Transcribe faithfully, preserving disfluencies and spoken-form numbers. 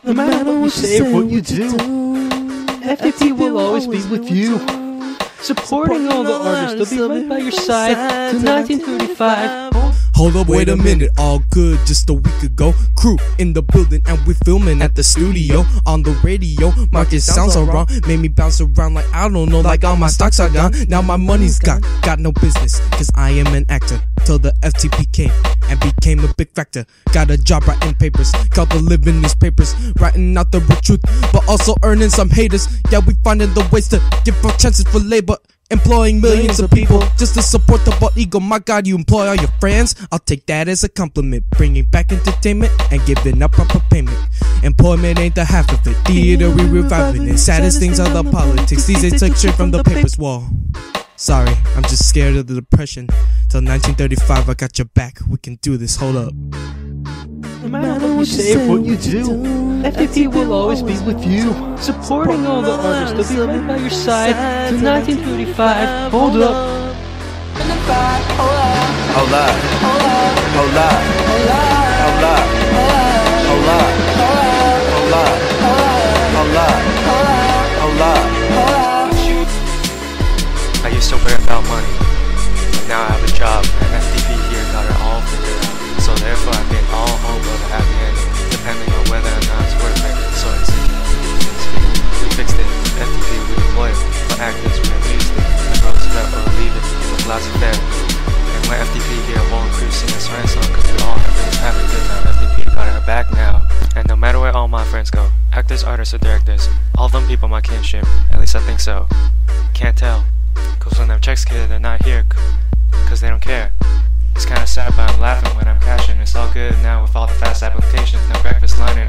No matter what you say or what you do, F T P will always be with you. Supporting all the artists, they'll be right by your side till nineteen thirty-five. Hold up, wait a minute, all good just a week ago. Crew in the building and we filming at the studio. On the radio, market sounds are wrong. Made me bounce around like I don't know, like all my stocks are gone. Now my money's gone, got no business, cause I am an actor. Till the F T P came and became a big factor. Got a job writing papers, called the living newspapers. Writing out the real truth, but also earning some haters. Yeah, we finding the ways to give more chances for labor. Employing millions of people just to support the bald ego. My God, you employ all your friends? I'll take that as a compliment. Bringing back entertainment and giving up proper payment. Employment ain't the half of it. Theater we reviving it. Saddest things are the politics. These ain't took straight from the papers. Wall. Sorry, I'm just scared of the depression. Till nineteen thirty-five, I got your back. We can do this. Hold up. No matter what you say or what you do, F T P will always be with you. Supporting all the artists, they'll be right by your side till nineteen thirty-five. Hold up. Hold up. Hold up. Hold up. Hold up. Hold up. Hold up. Hold up. Hold up. I used to worry about money, but now I have a job and F T P here got it all figured out. So therefore I gain all hope of a happy ending, depending on whether or not it's worth it. So it's we fixed it, F T P we deploy it, for actors we abused it, the Roosevelt or leave it, with lots of fair. And when F T P here won't crew sing a swearing song cause we all have been having a good time, F T P got our back now. And no matter where all my friends go, actors, artists, or directors, all of them people my kinship, at least I think so. Can't tell, cause when them checks kid they're not here, cause they don't care. It's kinda sad but I'm laughing when I'm cashing. It's all good now with all the fast applications. No breakfast line